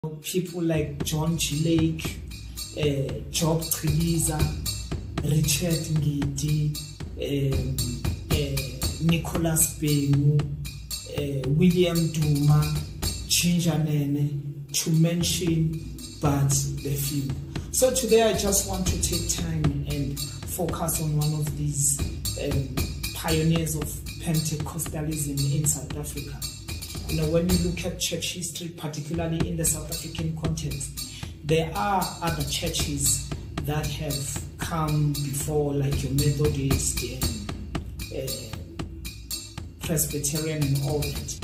People like Job Chiliza, Job Chiliza, Richard Ngidi, Bhengu, William Duma, Nene, to mention but the few. So today I just want to take time and focus on one of these pioneers of Pentecostalism in South Africa. You know, when you look at church history, particularly in the South African context, there are other churches that have come before, like your Methodist and Presbyterian and all that.